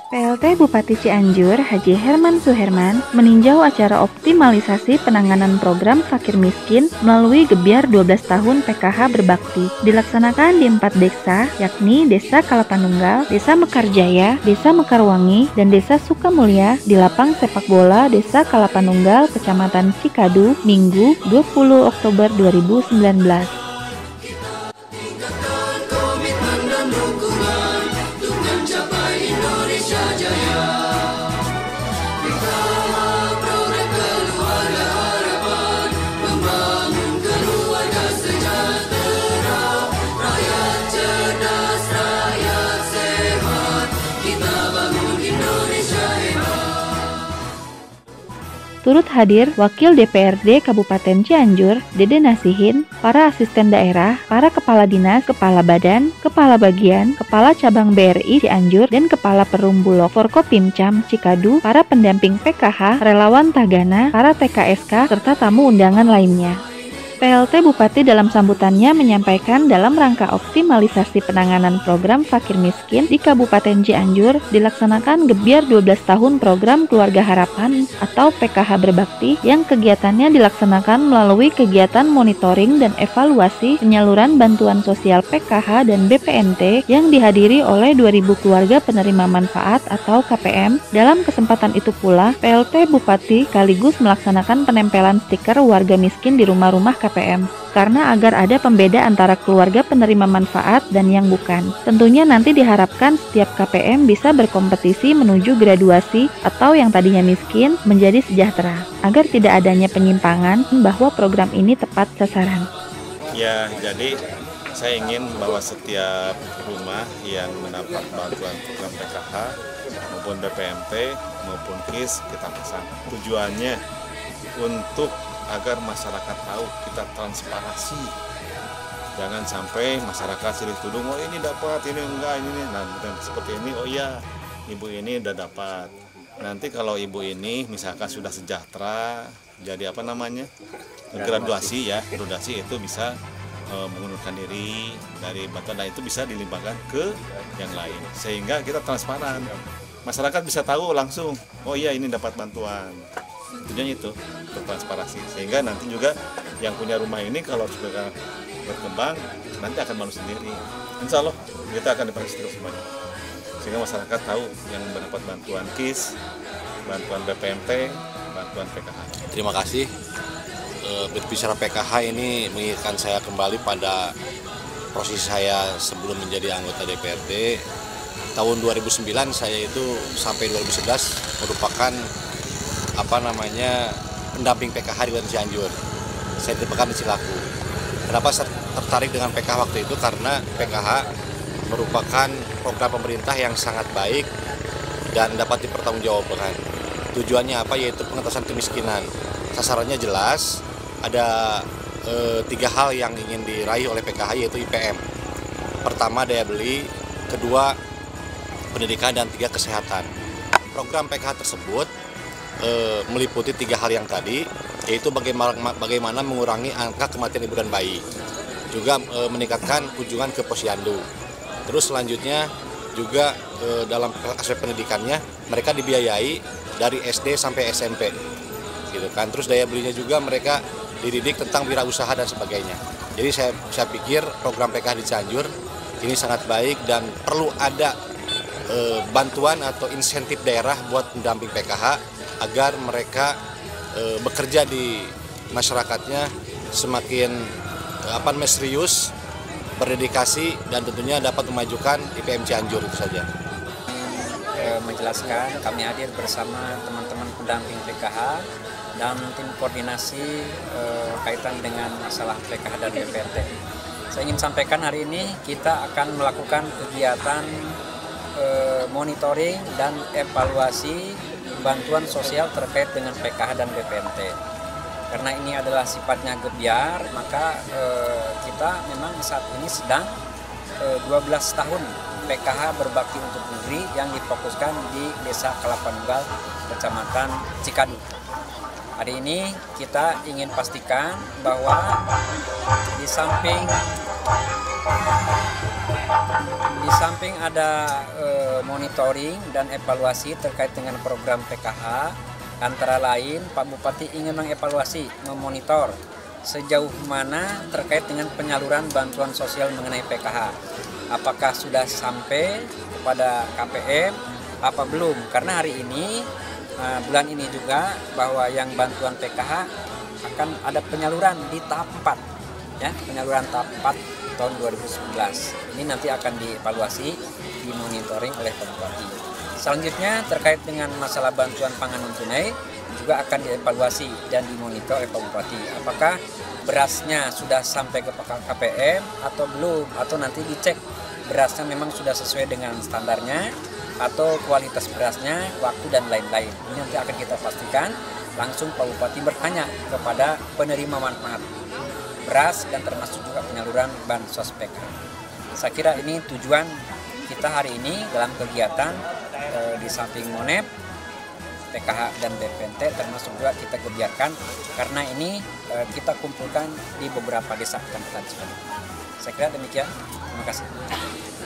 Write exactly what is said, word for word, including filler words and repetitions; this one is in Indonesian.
P L T Bupati Cianjur Haji Herman Suherman meninjau acara optimalisasi penanganan program fakir miskin melalui Gebyar dua belas tahun P K H Berbakti. Dilaksanakan di empat desa, yakni Desa Kalapanunggal, Desa Mekarjaya, Desa Mekarwangi, dan Desa Sukamulya di lapang sepak bola Desa Kalapanunggal, Kecamatan Cikadu, Minggu dua puluh Oktober dua ribu sembilan belas. Turut hadir Wakil D P R D Kabupaten Cianjur, Dede Nasihin, para asisten daerah, para kepala dinas, kepala badan, kepala bagian, kepala cabang B R I Cianjur, dan kepala Perum Bulog Forkopimcam Cikadu, para pendamping P K H, relawan Tagana, para T K S K, serta tamu undangan lainnya. P L T Bupati dalam sambutannya menyampaikan dalam rangka optimalisasi penanganan program fakir miskin di Kabupaten Cianjur dilaksanakan Gebyar dua belas tahun program Keluarga Harapan atau P K H Berbakti yang kegiatannya dilaksanakan melalui kegiatan monitoring dan evaluasi penyaluran bantuan sosial P K H dan B P N T yang dihadiri oleh dua ribu keluarga penerima manfaat atau K P M. Dalam kesempatan itu pula, P L T Bupati sekaligus melaksanakan penempelan stiker warga miskin di rumah-rumah K P M karena agar ada pembeda antara keluarga penerima manfaat dan yang bukan. Tentunya nanti diharapkan setiap K P M bisa berkompetisi menuju graduasi atau yang tadinya miskin menjadi sejahtera agar tidak adanya penyimpangan bahwa program ini tepat sasaran. Ya, jadi saya ingin bahwa setiap rumah yang mendapat bantuan program P K H maupun B P M T maupun K I S kita pasang. Tujuannya untuk agar masyarakat tahu, kita transparansi. Jangan sampai masyarakat silih tudung, oh ini dapat, ini enggak, ini nah seperti ini, oh iya ibu ini udah dapat. Nanti kalau ibu ini misalkan sudah sejahtera, jadi apa namanya? Graduasi ya, graduasi itu bisa e, mengundurkan diri dari bantuan, dan itu bisa dilimpahkan ke yang lain. Sehingga kita transparan. Masyarakat bisa tahu langsung, oh iya ini dapat bantuan. Tujuannya itu untuk transparansi, sehingga nanti juga yang punya rumah ini kalau sudah berkembang nanti akan malu sendiri. Insya Allah kita akan dipakai terus semuanya, sehingga masyarakat tahu yang mendapat bantuan K I S, bantuan B P M T, bantuan P K H. Terima kasih. E, berbicara P K H ini mengingatkan saya kembali pada proses saya sebelum menjadi anggota D P R D. Tahun dua ribu sembilan saya itu sampai dua ribu sebelas merupakan apa namanya pendamping P K H di Kabupaten Cianjur. Saya ditemukan di Cilaku. Kenapa saya tertarik dengan P K H waktu itu? Karena P K H merupakan program pemerintah yang sangat baik dan dapat dipertanggungjawabkan. Tujuannya apa? Yaitu pengentasan kemiskinan. Sasarannya jelas. Ada e, tiga hal yang ingin diraih oleh P K H, yaitu I P M. Pertama daya beli, kedua pendidikan, dan tiga kesehatan. Program P K H tersebut E, meliputi tiga hal yang tadi, yaitu bagaimana, bagaimana mengurangi angka kematian ibu dan bayi, juga e, meningkatkan kunjungan ke posyandu. Terus selanjutnya juga e, dalam aspek pendidikannya mereka dibiayai dari S D sampai S M P, gitu kan. Terus daya belinya juga mereka dididik tentang wirausaha dan sebagainya. Jadi saya, saya pikir program P K H di Cianjur ini sangat baik dan perlu ada e, bantuan atau insentif daerah buat pendamping P K H agar mereka e, bekerja di masyarakatnya semakin e, apa namanya serius, berdedikasi, dan tentunya dapat memajukan I P M Cianjur itu saja. E, menjelaskan kami hadir bersama teman-teman pendamping P K H dan tim koordinasi e, kaitan dengan masalah P K H dan B P M T. Saya ingin sampaikan hari ini kita akan melakukan kegiatan e, monitoring dan evaluasi bantuan sosial terkait dengan P K H dan B P M T. Karena ini adalah sifatnya gebyar, maka eh, kita memang saat ini sedang eh, dua belas tahun P K H berbakti untuk negeri yang difokuskan di Desa Kalapanunggal, Kecamatan Cikadu. Hari ini kita ingin pastikan bahwa di samping di Di samping ada eh, monitoring dan evaluasi terkait dengan program P K H, antara lain Pak Bupati ingin mengevaluasi, memonitor sejauh mana terkait dengan penyaluran bantuan sosial mengenai P K H. Apakah sudah sampai kepada K P M, apa belum? Karena hari ini, eh, bulan ini juga, bahwa yang bantuan P K H akan ada penyaluran di tahap empat, ya, penyaluran tahap empat tahun dua ribu sembilan belas. Ini nanti akan dievaluasi, dimonitoring oleh Pak Bupati. Selanjutnya terkait dengan masalah bantuan pangan non tunai juga akan dievaluasi dan dimonitor oleh Pak Bupati. Apakah berasnya sudah sampai ke K P M atau belum, atau nanti dicek berasnya memang sudah sesuai dengan standarnya atau kualitas berasnya, waktu dan lain-lain. Ini nanti akan kita pastikan. Langsung Pak Bupati bertanya kepada penerima manfaat beras dan termasuk juga penyaluran bansos P K H. Saya kira ini tujuan kita hari ini dalam kegiatan eh, di samping Monep, P K H dan B P N T, termasuk juga kita kebiarkan karena ini eh, kita kumpulkan di beberapa desa kecamatan. Saya kira demikian. Terima kasih.